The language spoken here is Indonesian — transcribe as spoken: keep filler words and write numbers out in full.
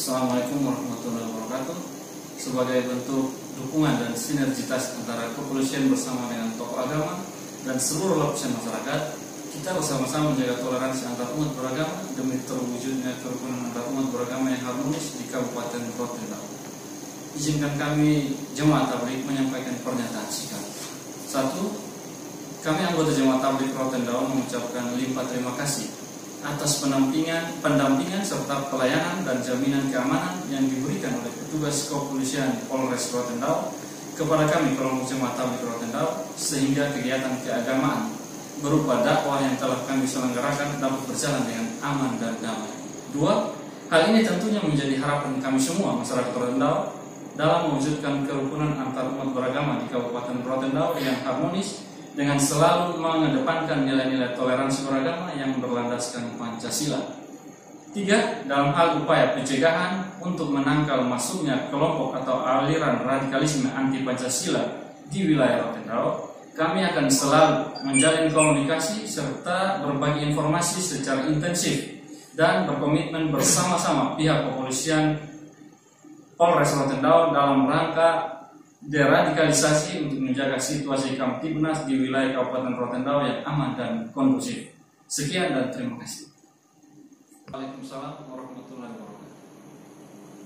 Assalamualaikum warahmatullahi wabarakatuh. Sebagai bentuk dukungan dan sinergitas antara kepolisian bersama dengan tokoh agama dan seluruh lapisan masyarakat, kita bersama-sama menjaga toleransi antar umat beragama demi terwujudnya kerukunan antar umat beragama yang harmonis di Kabupaten Rotendao. Izinkan kami Jemaat Tabligh menyampaikan pernyataan sikap. Satu, kami anggota Jemaat Tabligh Rotendao mengucapkan limpah terima kasih atas pendampingan, pendampingan serta pelayanan dan jaminan keamanan yang diberikan oleh petugas kepolisian Polres Rotendao kepada kami kelompok Jemaat Tabligh Rotendao, sehingga kegiatan keagamaan berupa dakwah yang telah kami selenggarakan dapat berjalan dengan aman dan damai. Dua, hal ini tentunya menjadi harapan kami semua masyarakat Rotendao dalam mewujudkan kerukunan antar umat beragama di Kabupaten Rotendao yang harmonis dengan selalu mengedepankan nilai-nilai toleransi beragama yang berlandaskan Pancasila. Tiga, dalam hal upaya pencegahan untuk menangkal masuknya kelompok atau aliran radikalisme anti Pancasila di wilayah Rotendao, kami akan selalu menjalin komunikasi serta berbagi informasi secara intensif dan berkomitmen bersama-sama pihak kepolisian Polres Rotendao dalam rangka deradikalisasi untuk menjaga situasi Kamtibnas di wilayah Kabupaten Rotendao yang aman dan kondusif. Sekian dan terima kasih. Waalaikumsalam warahmatullahi wabarakatuh.